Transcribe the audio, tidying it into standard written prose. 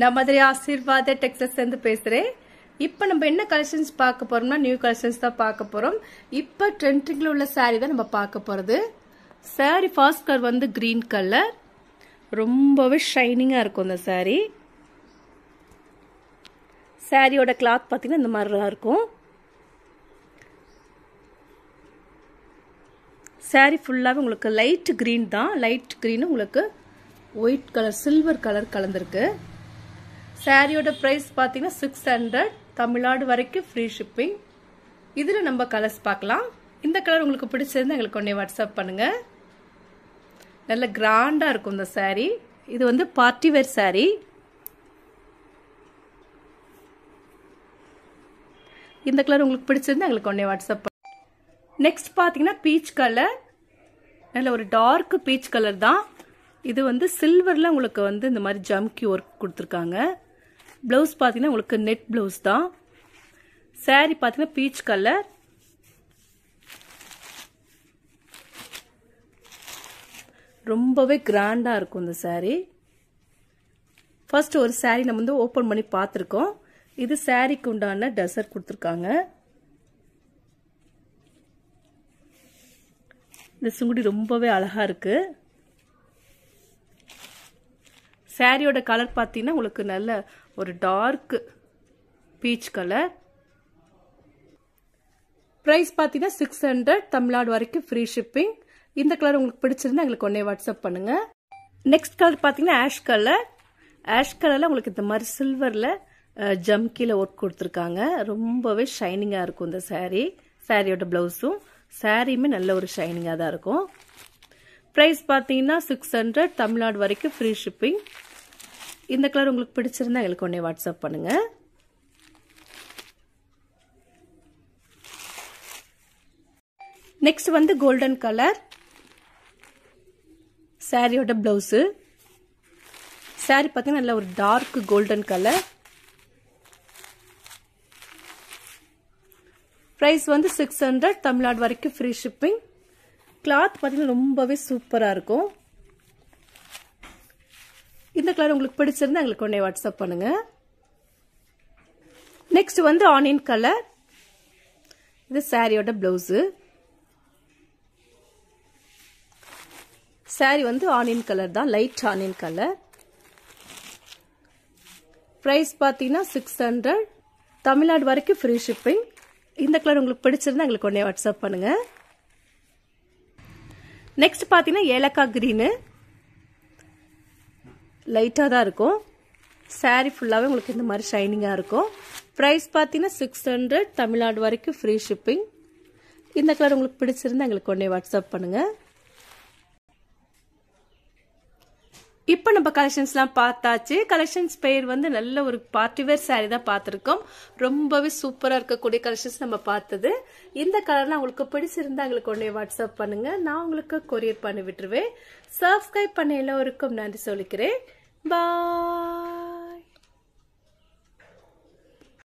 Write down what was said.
நான் மதுரை ஆசீர்வாத டெக்ஸ்டைல்ஸ் இருந்து பேசுறேன். இப்போ நம்ம என்ன கலெக்ஷன்ஸ் பார்க்க போறோம்னா நியூ கலெக்ஷன்ஸ் தான் பார்க்க போறோம். இப்போ ட்ரெண்டிங்ல உள்ள சாரி தான் நம்ம பார்க்க போறது. சாரி ஃபர்ஸ்ட் கலர் வந்து கிரீன் கலர், ரொம்பவே ஷைனிங்கா இருக்கும் இந்த சாரி. சாரியோட கிளாத் பார்த்தீங்கன்னா இந்த மாதிரி தான் இருக்கும். சாரி ஃபுல்லாவே உங்களுக்கு லைட் கிரீன் தான். லைட் கிரீன் உங்களுக்கு ஒயிட் கலர் சில்வர் கலர் கலந்துருக்கு. சாரியோட பிரைஸ் பார்த்தீங்கன்னா 600, தமிழ்நாடு வரைக்கும் ஃப்ரீ ஷிப்பிங். இதில் நம்ம கலர்ஸ் பார்க்கலாம். இந்த கலர் உங்களுக்கு பிடிச்சிருந்தா எங்களுக்கு உடனே வாட்ஸ்அப் பண்ணுங்க. நல்ல கிராண்டாக இருக்கும் இந்த சாரி. இது வந்து பார்ட்டி வேர் சாரி. இந்த கலர் உங்களுக்கு பிடிச்சிருந்தா எங்களுக்கு உடனே வாட்ஸ்அப் பண்ணுங்க. நெக்ஸ்ட் பார்த்தீங்கன்னா பீச் கலர், நல்ல ஒரு டார்க் பீச் கலர் தான். இது வந்து சில்வர்ல உங்களுக்கு வந்து இந்த மாதிரி ஜம்கி ஒர்க் கொடுத்துருக்காங்க. பிளவுஸ் பார்த்தீங்கன்னா உங்களுக்கு நெட் பிளவுஸ் தான். சாரி பார்த்தீங்கன்னா பீச் கலர். ரொம்பவே கிராண்டா இருக்கும் இந்த சாரி. ஃபர்ஸ்ட் ஒரு சாரி நம்ம வந்து ஓபன் பண்ணி பார்த்துருக்கோம். இது சாரிக்கு உண்டான டசர் கொடுத்துருக்காங்க. இந்த சுங்குடி ரொம்பவே அழகா இருக்கு. சாரியோட கலர் பார்த்தீங்கன்னா உங்களுக்கு நல்ல ஒரு டார்க் பீச் கலர். பிரைஸ் பார்த்தீங்கன்னா 600, தமிழ்நாடு வரைக்கும் ஃப்ரீ ஷிப்பிங். இந்த கலர் உங்களுக்கு பிடிச்சிருந்தா எங்களுக்கு உடனே வாட்ஸ்அப் பண்ணுங்க. நெக்ஸ்ட் கலர் பார்த்தீங்கன்னா ஆஷ் கலர். ஆஷ் கலர்ல உங்களுக்கு இந்த மாதிரி சில்வர்ல ஜம்கில ஒர்க் கொடுத்துருக்காங்க. ரொம்பவே ஷைனிங்கா இருக்கும் இந்த சாரி. சாரியோட பிளவுஸும் சாரியுமே நல்ல ஒரு ஷைனிங்கா தான் இருக்கும். பிரைஸ் பார்த்தீங்கன்னா 600, தமிழ்நாடு வரைக்கும் ஃப்ரீ ஷிப்பிங். இந்த கலர் உங்களுக்கு பிடிச்சிருந்தா எங்களுக்கு உடனே வாட்ஸ்அப் பண்ணுங்க. நெக்ஸ்ட் வந்து கோல்டன் கலர். சாரியோட பிளவுஸ். சாரி பார்த்தீங்கன்னா நல்ல ஒரு டார்க் கோல்டன் கலர். பிரைஸ் வந்து 600, தமிழ்நாடு வரைக்கும் ஃப்ரீ ஷிப்பிங். கிளாத் பார்த்தீங்கன்னா ரொம்பவே சூப்பராக இருக்கும். இந்த கலர் உங்களுக்கு பிடிச்சிருந்தா எங்களுக்கு உடனே வாட்ஸ்அப் பண்ணுங்க. நெக்ஸ்ட் வந்து ஆனியன் கலர். இது சாரியோட பிளவுஸ். சாரி வந்து ஆனியன் கலர் தான், லைட் ஆனியன் கலர். பிரைஸ் பார்த்தீங்கன்னா 600, தமிழ்நாடு வரைக்கும் ஃப்ரீ ஷிப்பிங். இந்த கலர் உங்களுக்கு பிடிச்சிருந்தா எங்களுக்கு உடனே வாட்ஸ்அப் பண்ணுங்க. நெக்ஸ்ட் பார்த்தீங்கன்னா ஏலக்காய் கிரீனு. லைட்டாக தான் இருக்கும். சாரி ஃபுல்லாகவே உங்களுக்கு இந்த மாதிரி ஷைனிங்காக இருக்கும். ப்ரைஸ் பார்த்தீங்கன்னா 600, தமிழ்நாடு வரைக்கும் ஃப்ரீ ஷிப்பிங். இந்த கலர் உங்களுக்கு பிடிச்சிருந்தா எங்களுக்கு உடனே வாட்ஸ்அப் பண்ணுங்க. இப்போ நம்ம கலெக்ஷன்ஸ்லாம் பார்த்தாச்சு. கலெக்ஷன்ஸ் பேர் வந்து நல்ல ஒரு பார்ட்டி வேர் சாரி தான் பார்த்துருக்கோம். ரொம்பவே சூப்பராக இருக்கக்கூடிய கலெக்ஷன்ஸ் நம்ம பார்த்தது. இந்த கலர்லாம் உங்களுக்கு பிடிச்சிருந்தா எங்களுக்கு உடனே வாட்ஸ்அப் பண்ணுங்க. நான் உங்களுக்கு கொரியர் பண்ணி விட்டுருவேன். சப்ஸ்கிரைப் பண்ண எல்லோருக்கும் நன்றி சொல்லிக்கிறேன். பாய்.